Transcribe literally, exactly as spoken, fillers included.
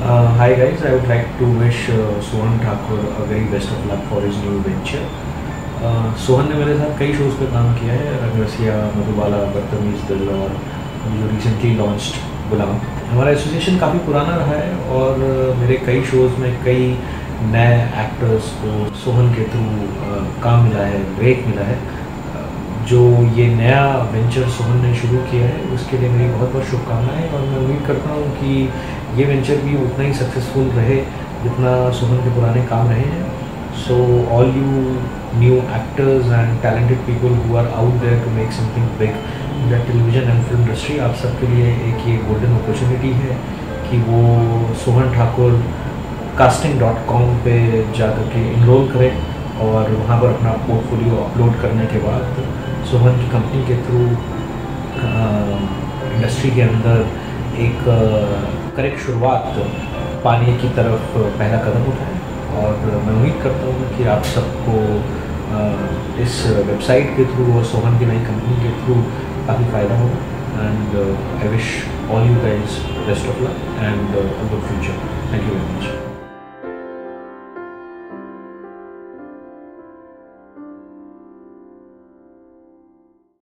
Uh, hi guys, I would like to wish uh, Sohan Thakur a very best of luck for his new venture. uh, Sohan ने मेरे साथ कई shows पे काम किया है, रंगरसिया, मधुबाला, बदतमीज़ दिल और जो रिसेंटली लॉन्च्ड गुलाम। हमारा एसोसिएशन काफ़ी पुराना रहा है और uh, मेरे कई शोज़ में कई नए एक्टर्स को सोहन के थ्रू uh, काम मिला है, ब्रेक मिला है। uh, जो ये नया वेंचर सोहन ने शुरू किया है उसके लिए मेरी बहुत बहुत शुभकामनाएं और मैं उम्मीद करता हूँ कि ये वेंचर भी उतना ही सक्सेसफुल रहे जितना सोहन के पुराने काम रहे हैं। So all you new actors and talented people who are out there to make something big in the television and film industry, आप सबके लिए एक ये गोल्डन अपॉर्चुनिटी है कि वो Sohan Thakur casting dot com पे जाकर के इनरोल करें और वहाँ पर अपना पोर्टफोलियो अपलोड करने के बाद सोहन की कंपनी के थ्रू इंडस्ट्री के अंदर एक करेक्ट शुरुआत पाने की तरफ पहला कदम उठाएं। और मैं उम्मीद करता हूँ कि आप सबको इस वेबसाइट के थ्रू और सोहन की नई कंपनी के थ्रू काफ़ी फ़ायदा होगा। And I wish all you guys best of luck and a good future. Thank you very much.